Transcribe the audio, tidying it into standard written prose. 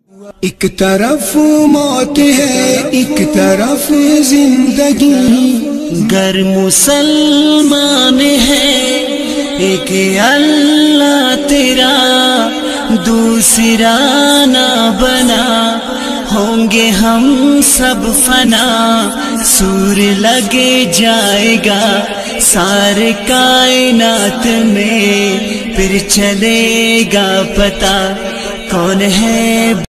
एक तरफ मौत है एक तरफ जिंदगी, गर मुसलमान है एक अल्लाह तेरा दूसरा ना बना, होंगे हम सब फना सूर लगे जाएगा सारे कायनात में, फिर चलेगा पता कौन है